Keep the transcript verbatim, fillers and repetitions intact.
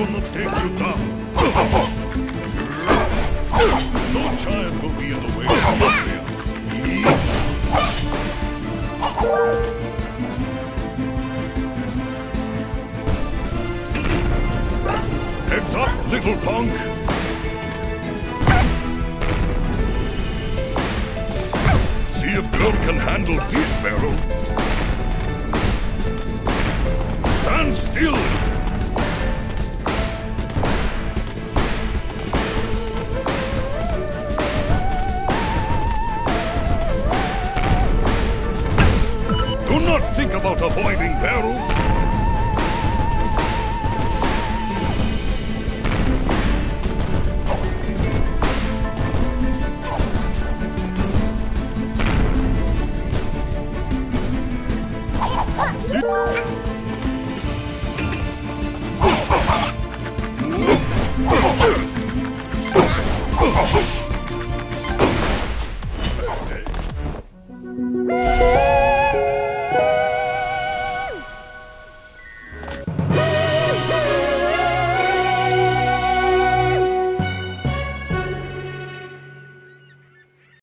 gonna take you down. No child will be in the way of Mafia. Heads up, little punk! See if girl can handle this barrel. Stand still! Do not think about avoiding barrels. It